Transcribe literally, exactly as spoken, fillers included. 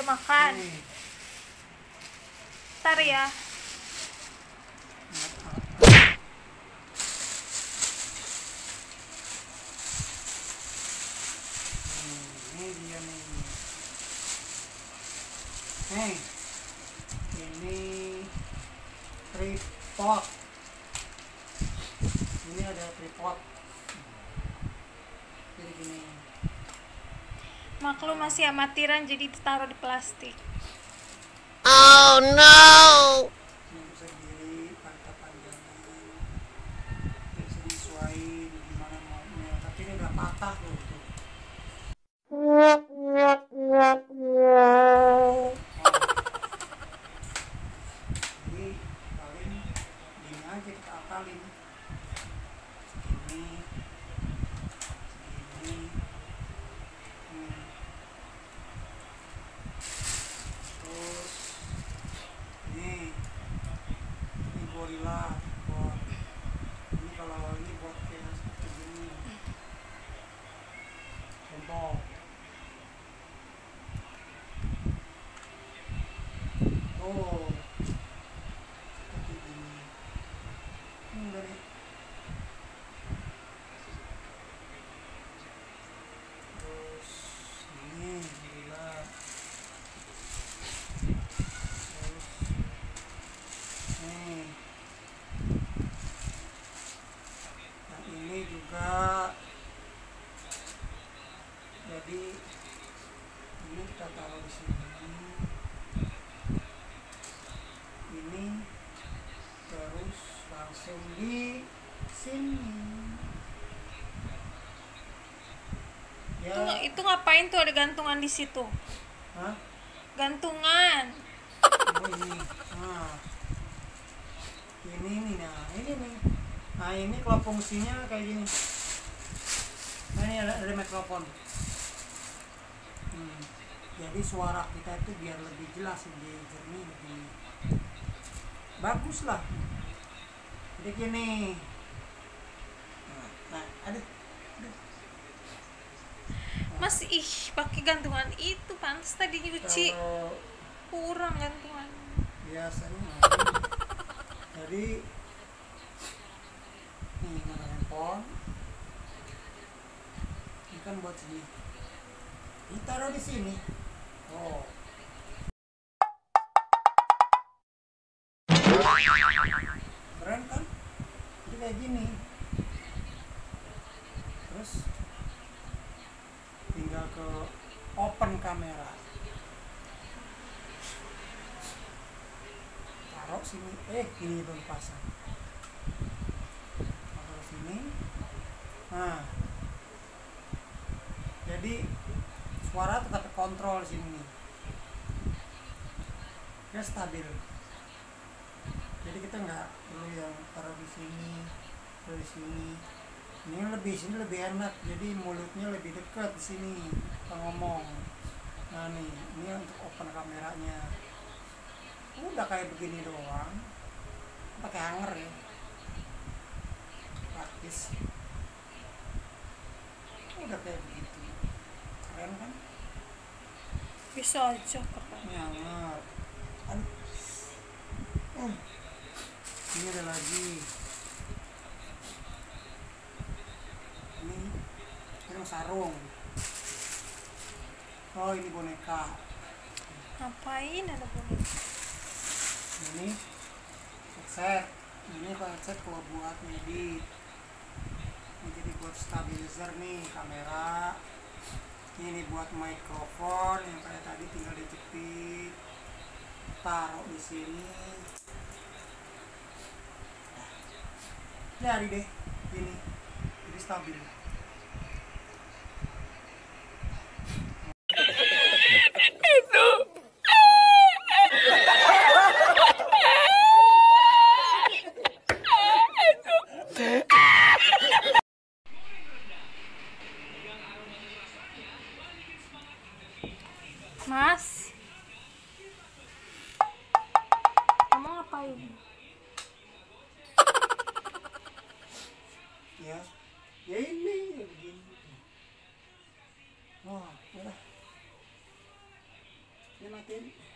udah makan. Nih. Ntar ya. Ini dia nih. Nih, ini tripod. Ini ada tripod. Jadi gini. Maklum masih amatiran jadi ditaruh di plastik. Oh no. Ini bisa diri, pantat panjangnya. Bisa disesuaikan gimana maunya. Tapi ini nggak patah loh. Tuh. Jadi paling gini aja kita akalin. Segini, segini. Hmm. Terus ini, ini gorila buat ini kalau ini buat kayak seperti gini. Contoh. Oh, seperti ini. Ini dari terus ini gila. Terus nih. Yang ini juga. Jadi ini kita taruh di sini. Ini terus langsung di sini ya. Itu, itu ngapain tuh ada gantungan di situ? Hah? Gantungan. Oh, ini nah ini nih nah ini nih nah ini kalau fungsinya kayak gini. Nah ini ada, ada mikrofon. Hmm. Jadi suara kita itu biar lebih jelas, lebih jernih, lebih bagus lah. Jadi gini. Nah, nah ada, ada. Mas ih pakai gantungan itu pantas tadi nyuci. Kalau Kurang gantungan. biasanya nah, jadi nih ada handphone. Ini kan buat sini. Ditaruh di sini. Oh. Keren kan? Jadi kayak gini. Terus tinggal ke open kamera. Taruh sini. Eh, ini belum pasang. Taruh sini. Nah. Jadi suara tetap kontrol sini. Ya stabil. Jadi kita nggak perlu yang taruh di sini, taruh di sini. Ini lebih sini lebih enak. Jadi mulutnya lebih dekat di sini kita ngomong. Nah nih, ini untuk open kameranya. Udah kayak begini doang. Pakai hanger ya. Praktis. Udah kayak begitu. Keren kan? Bisa aja keren. Ini hanger. Aduh. Hmm. Ini ada lagi. Ini ini sarung. Oh ini boneka. Ngapain ada boneka? Ini headset. Ini headset kalau buat ngedit. Ini jadi buat stabilizer nih kamera. Ini buat mikrofon yang kayak tadi tinggal dijepit. Taruh di sini. Jadi deh ini jadi stabil. Mas, kamu ngapain? Ya, ya ini ya begini. Wah, udah. Ini matiin.